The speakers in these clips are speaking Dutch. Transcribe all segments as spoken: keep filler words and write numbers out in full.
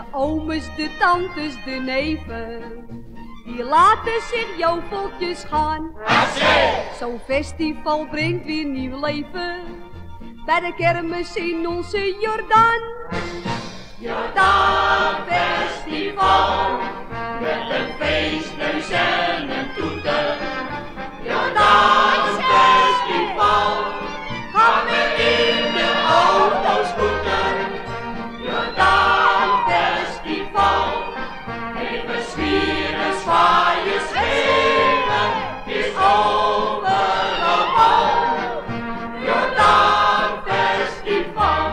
De ooms, de tantes, de neven, die laten zich joveltjes gaan. Zo'n festival brengt weer nieuw leven bij de kermis in onze Jordaan. Jordaan Festival, met een feestneus en een toeter. Jordaan Festival, gaan we in de autoscooter. Jordaan Festival, even zwieren, zwaaien, schreeuwen, is overal bal. Jordaan Festival.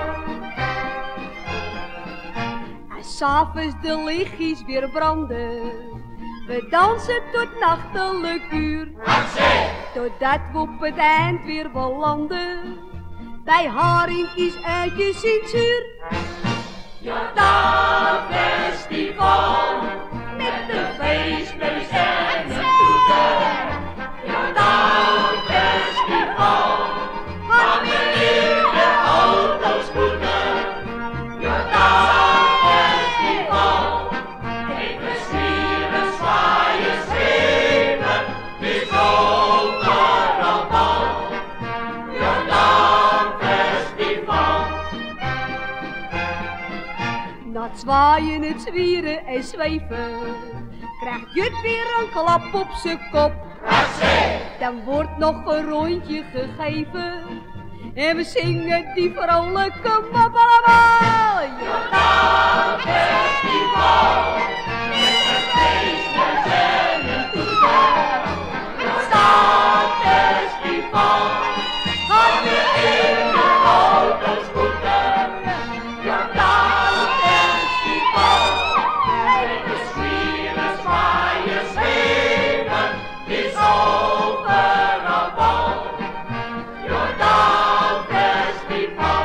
En s'avonds de lichtjes weer branden, we dansen tot nachtelijk uur. Totdat we op het eind weer belanden, bij haringkies, uitjes in zuur. Jordaan Festival, met een feestneus en een toeter. Jordaan Festival, gaan we in de autoscooter. Jordaan Festival, even zwieren, zwaaien, schreeuwen, is overal bal. Jordaan Festival. Na het zwaaien, het zwieren en zweven, krijgt Jut weer een klap op zijn kop. Dan wordt nog een rondje gegeven en we zingen die vrolijke mop allemaal. Jordaan Festival, met een feestneus en een toeter. Jordaan Festival, gaan we in de autoscooter. Jordaan Festival, even zwieren, zwaaien, schreeuwen, is overal bal. Jordaan Festival.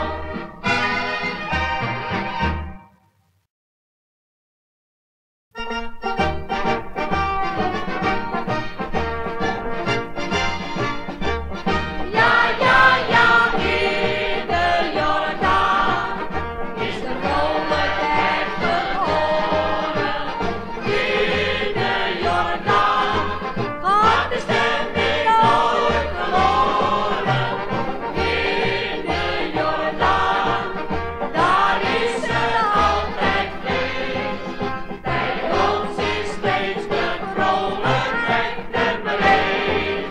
Ja, ja, ja, in de Jordaan is de vrolijkheid geboren. In de Jordaan gaat de stemming nooit verloren. In de Jordaan, daar is er altijd feest. Bij ons is steeds de vrolijkheid nummer één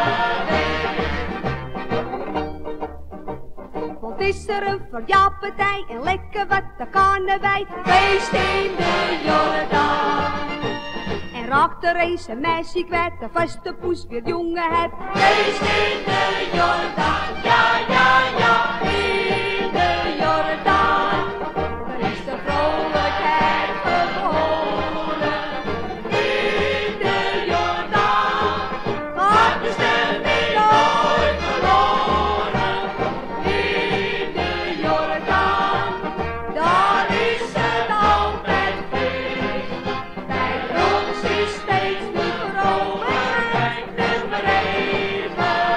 geweest. Want is er een verjaarpartij en lekker wat, dan kan wij feest in de Jordaan. En raakt er eens een meisje kwijt, de vaste poes weer jongen het. Feest in de Jordaan, ja, ja, ja, in de Jordaan. Er is de vrolijkheid geboren. In de Jordaan gaat de stemming nooit verloren. In de Jordaan, daar is het altijd feest. Bij ons is steeds de vrolijkheid nummer één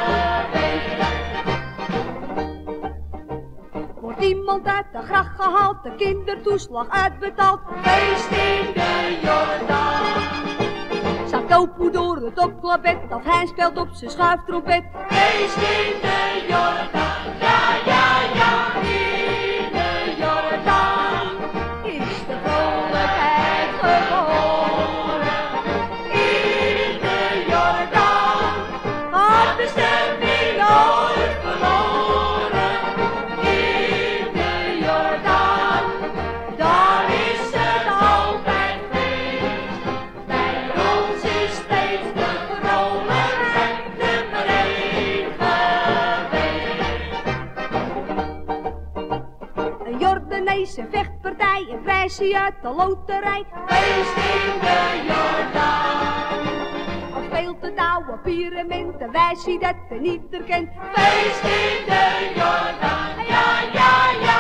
geweest. Wordt iemand uit de gracht gehaald, de kindertoeslag uitbetaald, feest in de Jordaan. Staat Topo door het opklapbed, of hij speelt op zijn schuiftrompet, feest in de Jordaan, ja, ja, ja, in de Jordaan is de vrolijkheid geboren. In de Jordaan gaat de stemming nooit verloren. In de Jordaan, daar is het altijd feest. Bij ons is steeds de vrolijkheid nummer één geweest. Een Jordaanese vechtpartij, een prijsje uit de loterij, feest in de Jordaan. Al speelt het oude pyramid, dan wijs je dat je niet herkent, feest in de Jordaan, ja, ja, ja.